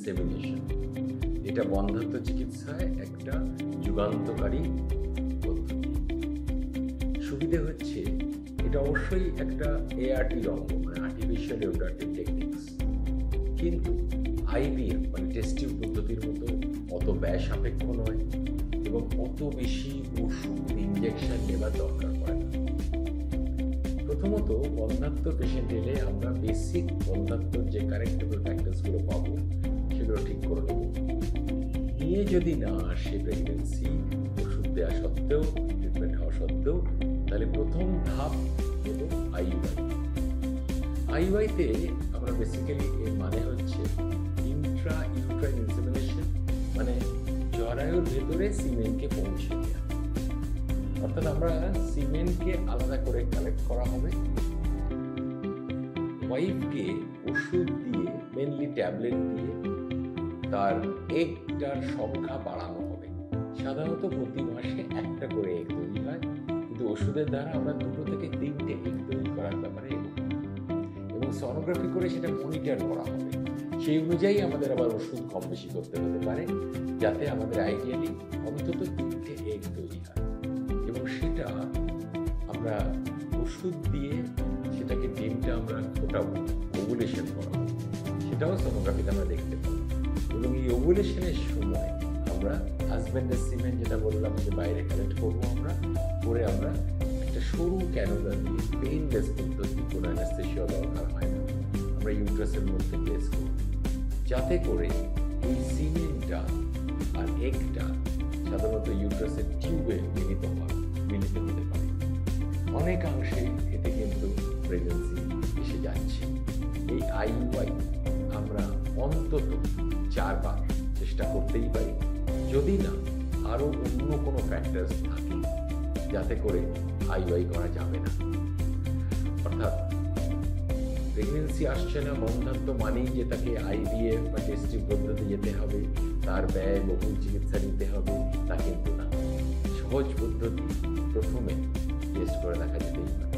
Insemination. এটা বন্ধ্যাত্ব চিকিৎসায় একটা যুগান্তকারী পদ্ধতি। সুবিধে হচ্ছে এটা অবশ্যই একটা এআরটি অঙ্গ, মানে আর্টিফিশিয়াল রিপ্রোডাক্টিভ টেকনিক্স, কিন্তু আইভিএফ মানে টেস্ট টিউব পদ্ধতির মতো অত ব্যয় সাপেক্ষ নয় এবং অত বেশি ওষুধ ইনজেকশন নেবার দরকার পড়ে না। প্রথমত বন্ধ্যাত্ব পেশেন্ট এলে আমরা বেসিক বন্ধ্যাত্বর যে কারেক্টেবল ফ্যাক্টরসগুলো পাবো সেগুলো ঠিক করে দেবো। নিয়ে যদি না আসে প্রেগনেন্সি, ওষুধ দেওয়া সত্ত্বেও, ট্রিটমেন্ট হওয়া সত্ত্বেও, তাহলে প্রথম ধাপ হলো আইইউআই। আইইউআইতে আমরা বেসিক্যালি এর মানে হচ্ছে ইন্ট্রা ইউট্রাইন ইনসেমিনেশন, মানে জরায়ুর ভেতরে সিমেন্টকে পৌঁছে দেওয়া। অর্থাৎ আমরা সিমেন্টকে আলাদা করে কালেক্ট করা হবে, ওয়াইফকে ওষুধ দিয়ে, মেনলি ট্যাবলেট দিয়ে তার এগটার সংখ্যা বাড়ানো হবে। সাধারণত প্রতি মাসে একটা করে এগ তৈরি হয়, কিন্তু ওষুধের দ্বারা আমরা 2 থেকে 3টে এগ তৈরি করার ব্যাপারে এবং সোনোগ্রাফি করে সেটা মনিটর করা হবে। সেই অনুযায়ী আমাদের আবার ওষুধ কম বেশি করতে হতে পারে, যাতে আমাদের আইডিয়ালি অন্তত 3টে এগ তৈরি হয়। এবং সেটা আমরা ওষুধ দিয়ে সেটাকে ডিমটা আমরা ফোটাবো, ওভুলেশন করাবো, সেটাও সোনোগ্রাফিতে আমরা দেখতে পাবো। এবং এই ওভুলেশনের সময় আমরা হাজব্যান্ডের সিমেন্ট, যেটা বললাম যে বাইরে কালেক্ট করবো, আমরা একটা সরু ক্যানুলা দিয়ে পেইনলেস পদ্ধতি, কোনো অ্যানেস্থেসিয়া দরকার হয় না, আমরা ইউট্রাসের মধ্যে প্লেস করব, যাতে করে এই সিমেন্টটা আর এগটা সাধারণত ইউট্রাসের টিউবে মিলিত হতে পারে। অনেকাংশে এতে কিন্তু প্রেগনেন্সি এসে যাচ্ছে। এই আইইউআই আমরা অন্তত 4 বার চেষ্টা করতেই পারি, যদি না আরও অন্য কোনো ফ্যাক্টরস থাকে যাতে করে আইইউআই করা যাবে না। অর্থাৎ প্রেগনেন্সি আসছে না, বন্ধ্যাত্ব মানেই যে তাকে আইভিএফ বা টেস্ট টিউব পদ্ধতি যেতে হবে, তার ব্যয় বহুল চিকিৎসা নিতে হবে, তা কিন্তু না। সহজ পদ্ধতি, প্রথমে টেস্ট করে দেখা যেতেই পারে।